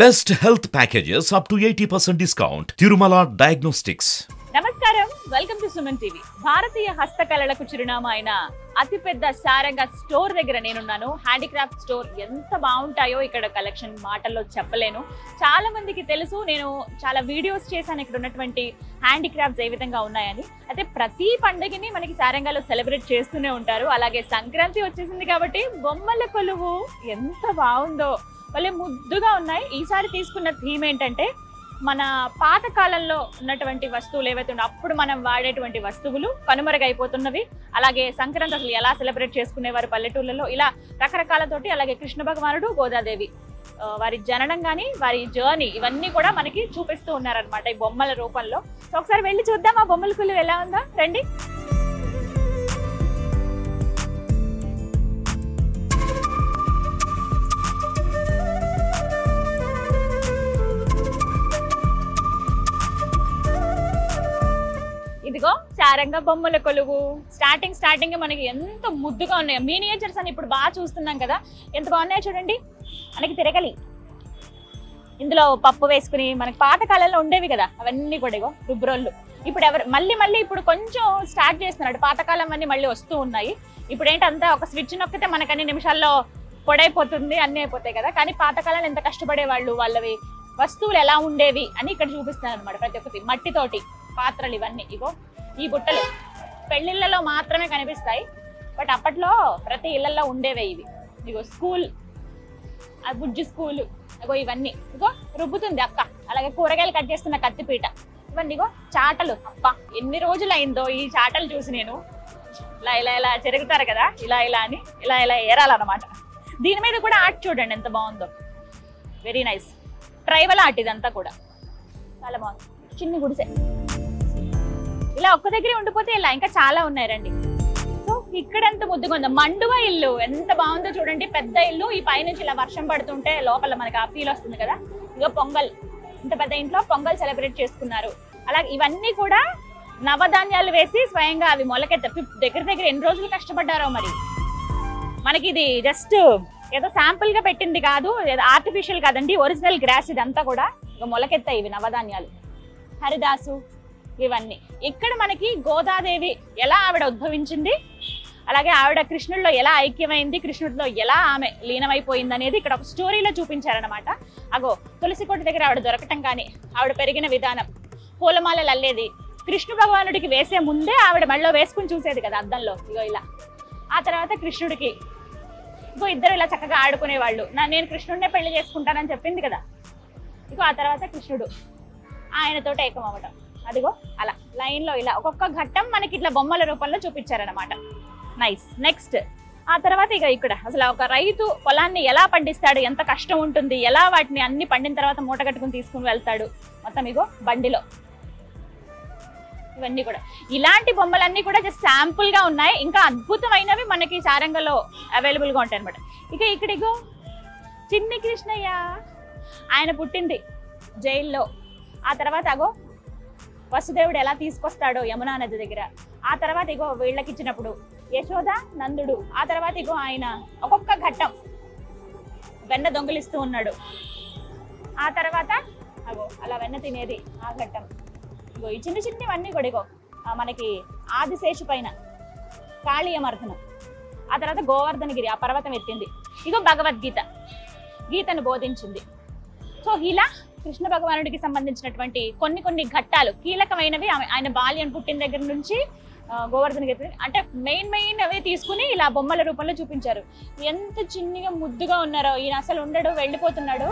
Best health packages up to 80% discount. Tirumala Diagnostics. నమస్కారం, welcome to Suman TV. భారతీయ హస్తకళలకు చిరునామా అయిన అతిపెద్ద సారంగ స్టోర్ దగ్గర నేనున్నాను. హ్యాండీక్రాఫ్ట్ స్టోర్ ఎంత బాగుంటాయో ఇక్కడ కలెక్షన్ మాటల్లో చెప్పలేను. చాలా మందికి తెలుసు, నేను చాలా వీడియోస్ చేశాను ఇక్కడ ఉన్నటువంటి హ్యాండీక్రాఫ్ట్స్ ఏ విధంగా ఉన్నాయని. అయితే ప్రతి పండుగని మనకి సారంగాలో సెలబ్రేట్ చేస్తూనే ఉంటారు. అలాగే సంక్రాంతి వచ్చేసింది కాబట్టి బొమ్మల కొలువు ఎంత బాగుందో, భలే ముద్దుగా ఉన్నాయి. ఈసారి తీసుకున్న థీమ్ ఏంటంటే మన పాత కాలంలో ఉన్నటువంటి వస్తువులు ఏవైతే ఉన్నాయో అప్పుడు మనం వాడేటువంటి వస్తువులు కనుమరుగైపోతున్నవి. అలాగే సంక్రాంతి అసలు ఎలా సెలబ్రేట్ చేసుకునేవారు పల్లెటూళ్ళలో, ఇలా రకరకాలతోటి. అలాగే కృష్ణ భగవానుడు, గోదాదేవి వారి జననం కానీ వారి జర్నీ ఇవన్నీ కూడా మనకి చూపిస్తూ ఉన్నారనమాట ఈ బొమ్మల రూపంలో. సో ఒకసారి వెళ్ళి చూద్దాం ఆ బొమ్మల కొలువు ఎలా ఉందా, రండి. ఇదిగో సారంగ బొమ్మల కొలువు. స్టార్టింగ్ మనకి ఎంత ముద్దుగా ఉన్నాయో. మినియేచర్స్ అని ఇప్పుడు బాగా చూస్తున్నాం కదా, ఎంత బాగున్నాయో చూడండి. మనకి తిరగలి ఇందులో పప్పు వేసుకుని మనకి పాత కాలంలో ఉండేవి కదా అవన్నీ కూడా. ఇగో రుబ్రోళ్ళు ఇప్పుడు ఎవరు మళ్ళీ ఇప్పుడు కొంచెం స్టార్ట్ చేస్తున్నాడు. పాతకాలం అన్ని మళ్ళీ వస్తూ ఉన్నాయి. ఇప్పుడు ఏంటంతా ఒక స్విచ్ నొక్కితే మనకు అన్ని నిమిషాల్లో పొడైపోతుంది, అన్నీ అయిపోతాయి కదా. కానీ పాతకాలంలో ఎంత కష్టపడేవాళ్ళు, వాళ్ళవి వస్తువులు ఎలా ఉండేవి అని ఇక్కడ చూపిస్తున్నాను అనమాట. ప్రతి ఒక్కటి మట్టితోటి పాత్రలు ఇవన్నీ. ఇగో ఈ బుట్టలు పెళ్లిళ్ళలో మాత్రమే కనిపిస్తాయి, బట్ అప్పట్లో ప్రతి ఇళ్లలో ఉండేవే ఇవి. ఇగో స్కూల్, ఆ బుజ్జి స్కూలు. ఇగో ఇవన్నీ ఇగో రుబ్బుతుంది అక్క. అలాగే కూరగాయలు కట్ చేస్తున్న కత్తిపీట. ఇవన్నీ ఇగో చాటలు. అప్ప ఎన్ని రోజులు అయిందో ఈ చాటలు చూసి. నేను ఇలా జరుగుతారు కదా, ఇలా అని ఇలా ఏరాలన్నమాట. దీని మీద కూడా ఆర్ట్ చూడండి ఎంత బాగుందో, వెరీ నైస్. ట్రైబల్ ఆర్ట్ ఇదంతా కూడా చాలా బాగుంది. చిన్ని గుడిసె ఇలా ఒక్క దగ్గరే ఉండిపోతే ఇలా ఇంకా చాలా ఉన్నాయి, రండి. సో ఇక్కడ ఎంత ముద్దుగా ఉందో. మండువా ఇల్లు ఎంత బాగుందో చూడండి, పెద్ద ఇల్లు. ఈ పైనుంచి ఇలా వర్షం పడుతుంటే లోపల మనకి ఆ ఫీల్ వస్తుంది కదా. ఇగో పొంగల్, ఇంత పెద్ద ఇంట్లో పొంగల్ సెలబ్రేట్ చేసుకున్నారు. అలాగే ఇవన్నీ కూడా నవధాన్యాలు వేసి స్వయంగా అవి మొలకెత్త. దగ్గర ఎన్ని రోజులు కష్టపడ్డారో మరి. మనకి ఇది జస్ట్ ఏదో శాంపుల్ గా పెట్టింది కాదు, ఏదో ఆర్టిఫిషియల్ కాదండి, ఒరిజినల్ గ్రాస్ ఇదంతా కూడా. ఇక మొలకెత్తాయి ఇవి నవధాన్యాలు. హరిదాసు ఇవన్నీ. ఇక్కడ మనకి గోదాదేవి ఎలా ఆవిడ ఉద్భవించింది, అలాగే ఆవిడ కృష్ణుడిలో ఎలా ఐక్యమైంది, కృష్ణుడిలో ఎలా ఆమె లీనమైపోయింది అనేది ఇక్కడ ఒక స్టోరీలో చూపించారనమాట. అగో తులసి కోట దగ్గర ఆవిడ దొరకటం కానీ, ఆవిడ పెరిగిన విధానం, పూలమాలలు అల్లేది, కృష్ణ భగవానుడికి వేసే ముందే ఆవిడ మళ్ళీ వేసుకుని చూసేది కదా అద్దంలో. ఇగో ఇలా. ఆ తర్వాత కృష్ణుడికి ఇగో ఇద్దరు ఇలా చక్కగా ఆడుకునేవాళ్ళు. నేను కృష్ణుడినే పెళ్లి చేసుకుంటానని చెప్పింది కదా. ఇగో ఆ తర్వాత కృష్ణుడు ఆయనతోటి ఏకం అవ్వటం. అదిగో అలా లైన్లో ఇలా ఒక్కొక్క ఘట్టం మనకి ఇట్లా బొమ్మల రూపంలో చూపించారనమాట. నైస్. నెక్స్ట్ ఆ తర్వాత ఇక ఇక్కడ అసలు ఒక రైతు పొలాన్ని ఎలా పండిస్తాడు, ఎంత కష్టం ఉంటుంది, ఎలా వాటిని అన్ని పండిన తర్వాత మూట కట్టుకుని తీసుకుని వెళ్తాడు మొత్తం. ఇగో బండిలో ఇవన్నీ కూడా. ఇలాంటి బొమ్మలన్నీ కూడా జస్ట్ శాంపుల్ గా ఉన్నాయి. ఇంకా అద్భుతమైనవి మనకి సారంగలో అవైలబుల్ గా ఉంటాయి అనమాట. ఇక ఇక్కడిగో చిన్ని కృష్ణయ్య, ఆయన పుట్టింది జైల్లో. ఆ తర్వాత అగో వసుదేవుడు ఎలా తీసుకొస్తాడో యమునా నది దగ్గర. ఆ తర్వాత ఇగో వీళ్ళకి ఇచ్చినప్పుడు యశోద, నందుడు. ఆ తర్వాత ఇగో ఆయన ఒక్కొక్క ఘట్టం వెన్న దొంగిలిస్తూ ఉన్నాడు. ఆ తర్వాత అగో అలా వెన్న తినేది ఆ ఘట్టం. ఇగో ఈ చిన్నవన్నీ కూడా ఇగో మనకి ఆదిశేషు పైన కాళీయమర్దనం. ఆ తర్వాత గోవర్ధనగిరి ఆ పర్వతం ఎత్తింది. ఇగో భగవద్గీత, గీతను బోధించింది. సో ఇలా కృష్ణ భగవానుడికి సంబంధించినటువంటి కొన్ని ఘట్టాలు కీలకమైనవి. ఆయన బాల్యం పుట్టిన దగ్గర నుంచి గోవర్ధనగిరి అంటే మెయిన్ అవే తీసుకుని ఇలా బొమ్మల రూపంలో చూపించారు. ఎంత చిన్నగా ముద్దుగా ఉన్నారో. ఈయన అసలు ఉండడు, వెళ్ళిపోతున్నాడు.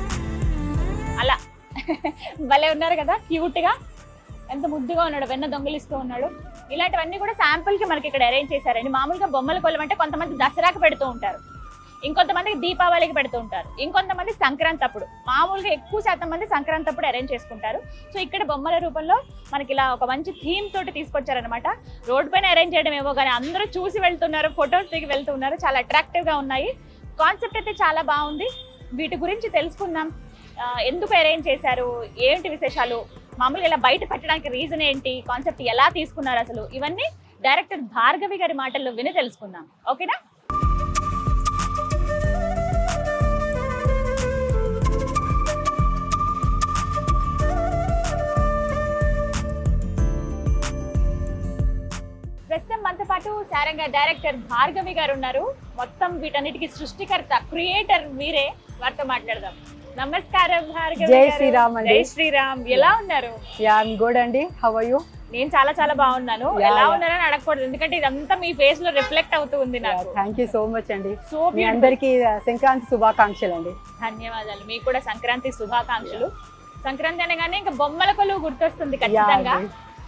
అలా భలే ఉన్నారు కదా, క్యూట్ గా ఎంత ముద్దుగా ఉన్నాడు, వెన్న దొంగిలిస్తూ ఉన్నాడు. ఇలాంటివన్నీ కూడా శాంపుల్ కి మనకి ఇక్కడ అరేంజ్ చేశారండి. మామూలుగా బొమ్మల కొలువు అంటే కొంతమంది దసరాకి పెడుతూ ఉంటారు, ఇంకొంతమందికి దీపావళికి పెడుతూ ఉంటారు, ఇంకొంతమంది సంక్రాంతి అప్పుడు. మామూలుగా ఎక్కువ శాతం మంది సంక్రాంతి అప్పుడు అరేంజ్ చేసుకుంటారు. సో ఇక్కడ బొమ్మల రూపంలో మనకి ఇలా ఒక మంచి థీమ్ తోటి తీసుకొచ్చారనమాట. రోడ్ పైన అరేంజ్ చేయడం ఏమో కానీ అందరూ చూసి వెళ్తున్నారు, ఫొటోస్ దిగి వెళ్తున్నారు. చాలా అట్రాక్టివ్ గా ఉన్నాయి. కాన్సెప్ట్ అయితే చాలా బాగుంది. వీటి గురించి తెలుసుకుందాం. ఎందుకు అరేంజ్ చేశారు, ఏంటి విశేషాలు, మామూలుగా ఇలా బయట పెట్టడానికి రీజన్ ఏంటి, కాన్సెప్ట్ ఎలా తీసుకున్నారు అసలు, ఇవన్నీ డైరెక్టర్ భార్గవి గారి మాటల్లో విని తెలుసుకుందాం. ఓకేనా? సారంగా డైరెక్టర్ భార్గవి గారు ఉన్నారు. మొత్తం వీటన్నిటికీ సృష్టికర్త, క్రియేటర్ మీరే. వారితో మాట్లాడదాం. నమస్కారం భార్గవి. జై శ్రీరామ్ అండి. జై శ్రీరామ్. ఎలా ఉన్నారు? ఐఎమ్ గుడ్ అండి. How are you? నేను చాలా చాలా బాగున్నాను. ఎలా ఉన్నారని అడగకూడదు, ఎందుకంటే ఇదంతా మీ ఫేస్ లో రిఫ్లెక్ట్ అవుతూ ఉంది నాకు. థ్యాంక్ యూ సో మచ్ అండి. సో మీ అందరికీ సంక్రాంతి శుభాకాంక్షలు అండి. ధన్యవాదాలు. మీకు కూడా సంక్రాంతి శుభాకాంక్షలు. సంక్రాంతి అనగానే ఇంకా బొమ్మల కొలువు గుర్తొస్తుంది ఖచ్చితంగా.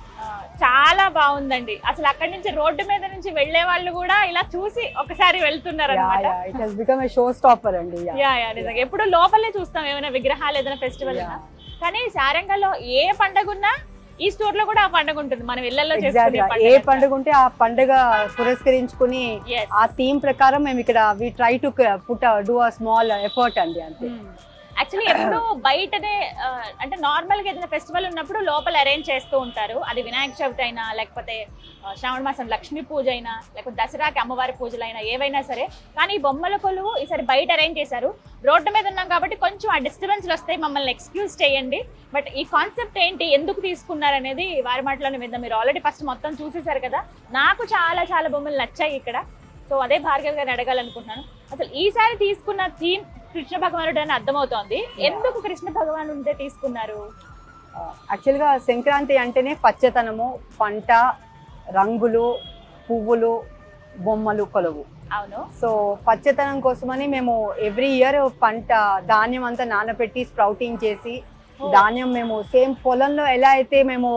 చాలా బాగుందండి. అసలు అక్కడి నుంచి రోడ్డు మీద నుంచి వెళ్లే వాళ్ళు కూడా ఇలా చూసి ఒకసారి వెళ్తున్నారు అన్నమాట. It has become a show stopper అండి. నిజంగా ఎప్పుడు లోపలే చూస్తాం ఏమైనా విగ్రహాలు, ఏదైనా ఫెస్టివల్ ఉన్నా. కానీ సారంగంలో ఏ పండుగ ఉన్నా ఈ స్టోర్ లో కూడా ఆ పండుగ ఉంటుంది. మనం ఇళ్లలో ఏ పండుగ ఉంటే ఆ పండుగ పురస్కరించుకుని ఆ థీమ్ ప్రకారం మేము ఇక్కడ we try to put do a small effort అండి. అంతే. యాక్చువల్లీ ఎప్పుడు బయటనే అంటే నార్మల్ గా ఏదైనా ఫెస్టివల్ ఉన్నప్పుడు లోపల అరేంజ్ చేస్తూ ఉంటారు. అది వినాయక చవితి అయినా, లేకపోతే శ్రావణ మాసం లక్ష్మీ పూజ అయినా, లేకపోతే దసరాకి అమ్మవారి పూజలు అయినా, ఏవైనా సరే. కానీ బొమ్మల కొలువు ఈసారి బయట అరేంజ్ చేశారు. రోడ్డు మీద ఉన్నాం కాబట్టి కొంచెం ఆ డిస్టర్బెన్స్లు వస్తాయి, మమ్మల్ని ఎక్స్క్యూజ్ చేయండి. బట్ ఈ కాన్సెప్ట్ ఏంటి, ఎందుకు తీసుకున్నారు అనేది వారి మాటలోనే విందాం. మీరు ఆల్రెడీ ఫస్ట్ మొత్తం చూసేశారు కదా. నాకు చాలా చాలా బొమ్మలు నచ్చాయి ఇక్కడ. సో అదే భార్గవి గారిని అడగాలనుకుంటున్నాను. అసలు ఈసారి తీసుకున్న థీమ్ కృష్ణ భగవానుడు అని అర్థమవుతోంది. ఎందుకు కృష్ణ భగవానుడే తీసుకున్నారు? యాక్చువల్గా సంక్రాంతి అంటేనే పచ్చతనము, పంట, రంగులు, పువ్వులు, బొమ్మలు కొలువు. అవును. సో పచ్చతనం కోసమని మేము ఎవ్రీ ఇయర్ పంట ధాన్యం అంతా నానబెట్టి స్ప్రౌటింగ్ చేసి, ధాన్యం మేము సేమ్ పొలంలో ఎలా అయితే మేము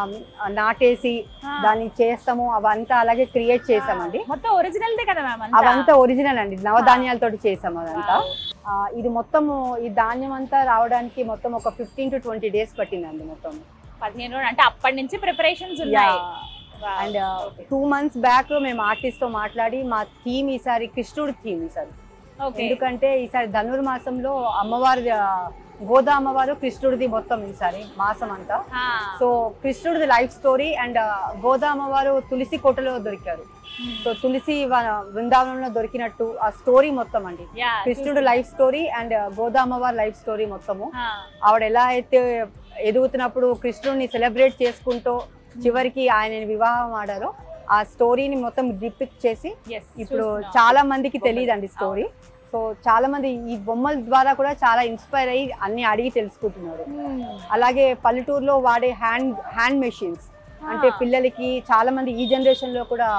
నాటేసి దాన్ని చేస్తాము అవంతా అలాగే క్రియేట్ చేసామండి. మొత్తం ఒరిజినల్ కదా మ్యామ్? అవంతా ఒరిజినల్ అండి, నవధాన్యాలతో చేసాము అదంతా. ఇది మొత్తము ఈ ధాన్యం అంతా రావడానికి మొత్తం ఒక 15 to 20 days పట్టిందండి. మొత్తం 15 రోజులు అంటే అప్పటి నుంచి ప్రిపరేషన్స్ ఉన్నాయి. అండ్ 2 months బ్యాక్ మేము ఆర్టిస్ట్ తో మాట్లాడి మా థీమ్ ఈసారి కృష్ణుడి థీమ్ ఈసారి. ఎందుకంటే ఈసారి ధనుర్మాసంలో అమ్మవారి గోదా అమ్మవారు కృష్ణుడిది మొత్తం ఈసారి మాసం అంతా. సో కృష్ణుడిది లైఫ్ స్టోరీ అండ్ గోదా అమ్మవారు తులసి కోటలో దొరికారు. సో తులసి బృందావనంలో దొరికినట్టు ఆ స్టోరీ మొత్తం అండి. కృష్ణుడు లైఫ్ స్టోరీ అండ్ గోదా అమ్మవారి లైఫ్ స్టోరీ మొత్తము. ఆవిడ ఎలా అయితే ఎదుగుతున్నప్పుడు కృష్ణుడిని సెలబ్రేట్ చేసుకుంటూ చివరికి ఆయన వివాహం ఆడారో ఆ స్టోరీని మొత్తం డిపిక్ట్ చేసి ఇప్పుడు చాలా మందికి తెలియదండి స్టోరీ. సో చాలా మంది ఈ బొమ్మల ద్వారా కూడా చాలా ఇన్స్పైర్ అయ్యి అన్ని అడిగి తెలుసుకుంటున్నారు. అలాగే పల్లెటూరులో వాడే హ్యాండ్ మెషిన్స్ అంటే పిల్లలకి చాలా మంది ఈ జనరేషన్ లో కూడా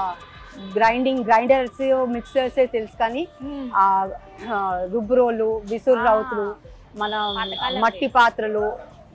గ్రైండర్స్, మిక్సర్స్ తెలుసు, కానీ ఆ రుబ్బురోలు, విసురు రౌతులు, మన మట్టి పాత్రలు,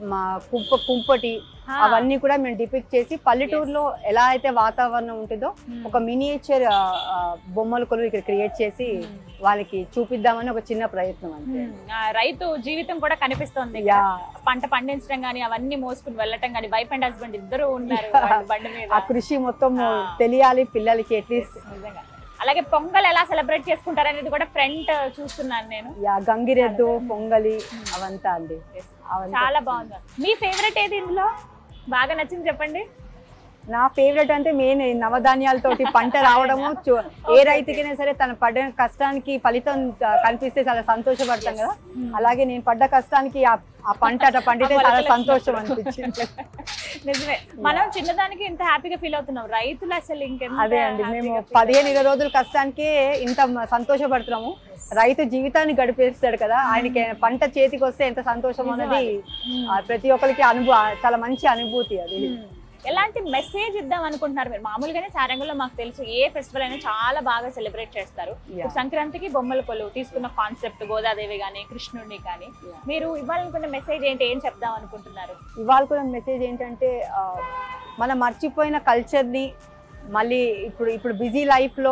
కుంపటి, అవన్నీ కూడా మేము డిపిక్ట్ చేసి పల్లెటూరులో ఎలా అయితే వాతావరణం ఉంటుందో ఒక మినియేచర్ బొమ్మల కొలువు ఇక్కడ క్రియేట్ చేసి వాళ్ళకి చూపిద్దామని ఒక చిన్న ప్రయత్నం అంతే. రైతు జీవితం కూడా కనిపిస్తుంది. పంట పండించడం గానీ, అవన్నీ మోసుకుని వెళ్ళటం గానీ, వైఫ్ అండ్ హస్బెండ్ ఇద్దరు ఉన్నారు బండి మీద. ఆ కృషి మొత్తం తెలియాలి పిల్లలకి అట్లీస్ట్. అలాగే పొంగల్ ఎలా సెలబ్రేట్ చేసుకుంటారు అనేది కూడా ఫ్రంట్ చూస్తున్నాను నేను. గంగిరెద్దు, పొంగలి అవంతా అండి. చాలా బాగుంది. మీ ఫేవరెట్ ఏది ఇందులో బాగా నచ్చింది చెప్పండి? నా ఫేవరెట్ అంటే మెయిన్ నవధాన్యాలతోటి పంట రావడము. ఏ రైతుకైనా సరే తన పడ్డ కష్టానికి ఫలితం కనిపిస్తే చాలా సంతోషపడతాం కదా. అలాగే నేను పడ్డ కష్టానికి ఆ పంట అట్లా పండితే చాలా సంతోషం అనిపించింది. నిజమే, మనం చిన్నదానికి ఇంత హ్యాపీగా ఫీల్ అవుతున్నాం, రైతులు అసలు ఇంకెంత. అదే అండి, మేము 15-20 రోజుల కష్టానికి ఇంత సంతోషపడుతున్నాము. రైతు జీవితాన్ని గడిపేస్తాడు కదా, ఆయనకి పంట చేతికి వస్తే ఎంత సంతోషం అనేది ప్రతి ఒక్కరికి చాలా మంచి అనుభూతి అది. ఎలాంటి మెసేజ్ ఇద్దాం అనుకుంటున్నారు మీరు? మామూలుగానే సారంగంలో మాకు తెలుసు ఏ ఫెస్టివల్ అయినా చాలా బాగా సెలబ్రేట్ చేస్తారు. సంక్రాంతికి బొమ్మల కొలువు తీసుకున్న కాన్సెప్ట్ గోదాదేవి కానీ కృష్ణుడిని కానీ, మీరు ఇవ్వాలనుకున్న మెసేజ్ ఏంటి, ఏం చెప్దాం అనుకుంటున్నారు? ఇవ్వాలనుకున్న మెసేజ్ ఏంటంటే మనం మర్చిపోయిన కల్చర్ని మళ్ళీ ఇప్పుడు బిజీ లైఫ్లో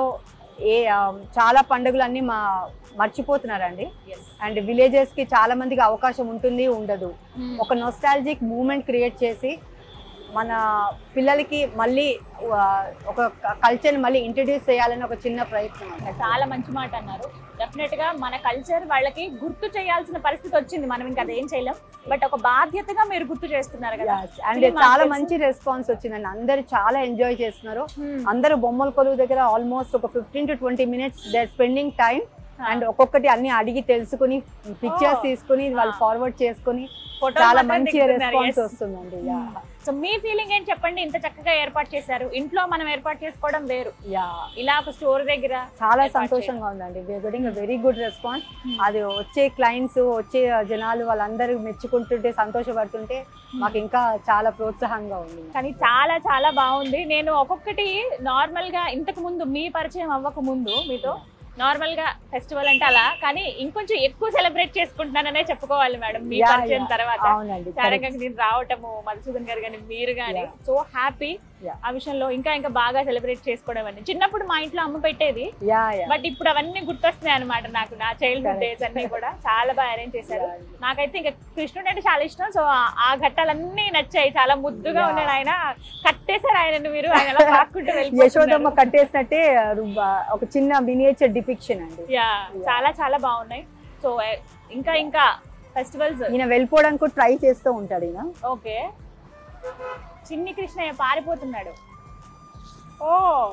చాలా పండుగలన్నీ మర్చిపోతున్నారండి. అండ్ విలేజెస్కి చాలా మందికి అవకాశం ఉంటుంది, ఉండదు. ఒక నోస్టాలజిక్ మూమెంట్ క్రియేట్ చేసి మన పిల్లలకి మళ్ళీ ఒక కల్చర్ని మళ్ళీ ఇంట్రడ్యూస్ చేయాలని ఒక చిన్న ప్రయత్నం. చాలా మంచి మాట అన్నారు. డెఫినెట్ గా మన కల్చర్ వాళ్ళకి గుర్తు చేయాల్సిన పరిస్థితి వచ్చింది, మనం ఇంకా అదేం చేయలేం. బట్ ఒక బాధ్యతగా మీరు గుర్తు చేస్తున్నారు కదా. అండ్ చాలా మంచి రెస్పాన్స్ వచ్చిందండి, అందరు చాలా ఎంజాయ్ చేస్తున్నారు. అందరూ బొమ్మల కొలువు దగ్గర ఆల్మోస్ట్ ఒక 15 to 20 minutes they are spending time. And ఒక్కొక్కటి అన్ని అడిగి తెలుసుకుని పిక్చర్స్ తీసుకుని వాళ్ళు ఫార్వర్డ్ చేసుకుని చాలా మంచి రెస్పాన్స్ వస్తుందండి. సో మీ ఫీలింగ్ ఏంటి చెప్పండి? ఇంత చక్కగా ఏర్పాటు చేశారు, ఇంట్లో మనం ఏర్పాటు చేసుకోవడం వేరు, ఇలా ఒక స్టోర్ దగ్గర చాలా సంతోషంగా ఉందండి. We are getting very good response. అది వచ్చే క్లయింట్స్, వచ్చే జనాలు వాళ్ళందరూ మెచ్చుకుంటుంటే, సంతోషపడుతుంటే మాకు ఇంకా చాలా ప్రోత్సాహంగా ఉంది. కానీ చాలా చాలా బాగుంది. నేను ఒక్కొక్కటి నార్మల్ గా ఇంతకు ముందు మీ పరిచయం అవ్వక ముందు మీతో నార్మల్ గా ఫెస్టివల్ అంటే అలా, కానీ ఇంకొంచెం ఎక్కువ సెలబ్రేట్ చేసుకుంటున్నాననే చెప్పుకోవాలి మేడం. మీ పరిచయం తర్వాత చారంగకి నేను రావటము, మధుసూదన్ గారు కానీ మీరు కానీ సో హ్యాపీ ఆ విషయంలో. ఇంకా ఇంకా బాగా సెలబ్రేట్ చేసుకోవడం అని చిన్నప్పుడు మా ఇంట్లో అమ్మ పెట్టేది, బట్ ఇప్పుడు అవన్నీ గుర్తొస్తున్నాయి అనమాట నాకు. నా చైల్డ్హుడ్ డేస్ అన్ని కూడా చాలా బాగా అరేంజ్ చేశారు. నాకైతే ఇంకా కృష్ణుడు అంటే చాలా ఇష్టం. సో ఆ ఘట్టాలన్నీ నచ్చాయి, చాలా ముద్దుగా ఉన్నాడు ఆయన. కట్టేశారు ఆయనను మీరు, ఆయన పాక్కుంటూ వెళ్ళి యశోదమ్మ కట్టేసినట్టే ఒక చిన్న మినియేచర్ డిపిక్షన్ అండి. చాలా చాలా బాగున్నాయి. సో ఇంకా ఇంకా ఫెస్టివల్స్ ఈయన వెళ్ళిపోవడానికి కూడా ట్రై చేస్తూ ఉంటాడు ఈయన. ఓకే, చిన్ని కృష్ణయ్య పారిపోతున్నాడు. ఓ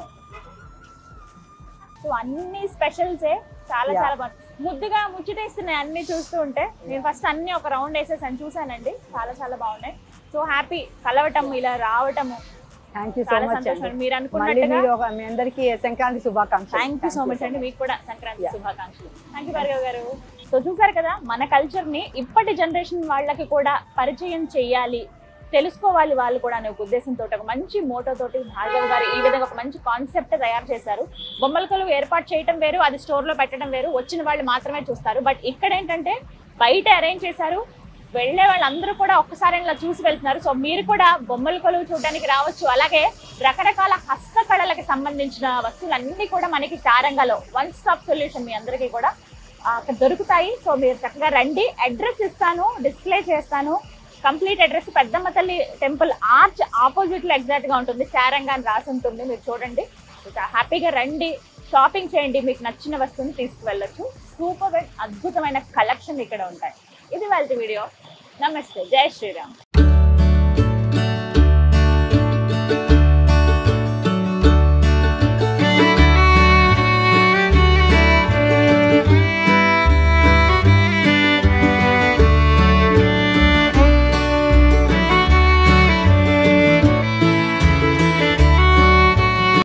సో అన్ని స్పెషల్సే చాలా చాలా బాగుంది, ముద్దుగా ముచ్చటేస్తున్నాయి అన్ని చూస్తూ ఉంటే. నేను ఫస్ట్ అన్ని ఒక రౌండ్ వేసేసాను, చూసానండి, చాలా చాలా బాగున్నాయి. సో హ్యాపీ కలవటం, ఇలా రావటము. Thank you so much. మీరు అనుకున్నట్టుగా మీ అందరికీ సంక్రాంతి శుభాకాంక్షలు. థ్యాంక్ యూ సో మచ్ అండి, మీకు కూడా సంక్రాంతి శుభాకాంక్షలు. థ్యాంక్ యూ భార్గవ్ గారు. సో చూసారు కదా, మన కల్చర్ ని ఇప్పటి జనరేషన్ వాళ్ళకి కూడా పరిచయం చేయాలి, తెలుసుకోవాలి వాళ్ళు కూడా అనే ఒక ఉద్దేశంతో, ఒక మంచి మోటో తోటి భార్గవ్ గారు ఈ విధంగా ఒక మంచి కాన్సెప్ట్ తయారు చేశారు. బొమ్మల కొలువు ఏర్పాటు చేయడం వేరు, అది స్టోర్ లో పెట్టడం వేరు, వచ్చిన వాళ్ళు మాత్రమే చూస్తారు. బట్ ఇక్కడ ఏంటంటే బయట అరేంజ్ చేశారు, వెళ్లే వాళ్ళందరూ కూడా ఒక్కసారి ఇలా చూసి వెళ్తున్నారు. సో మీరు కూడా బొమ్మల కొలువు చూడడానికి రావచ్చు. అలాగే రకరకాల హస్తకళలకు సంబంధించిన వస్తువులన్నీ కూడా మనకి చారంగలో వన్ స్టాప్ సొల్యూషన్ మీ అందరికీ కూడా అక్కడ దొరుకుతాయి. సో మీరు చక్కగా రండి. అడ్రస్ ఇస్తాను, డిస్ప్లే చేస్తాను. Complete address Peddamma Thalli temple arch opposite లో ఎగ్జాక్ట్ గా ఉంటుంది, చారంగా అని రాసి ఉంటుంది. మీరు చూడండి, హ్యాపీగా రండి, షాపింగ్ చేయండి, మీకు నచ్చిన వస్తువుని తీసుకువెళ్ళొచ్చు. సూపర్ అద్భుతమైన కలెక్షన్ ఇక్కడ ఉంటాయి. ఇది వాళ్ళ వీడియో. నమస్తే, జై శ్రీరామ్.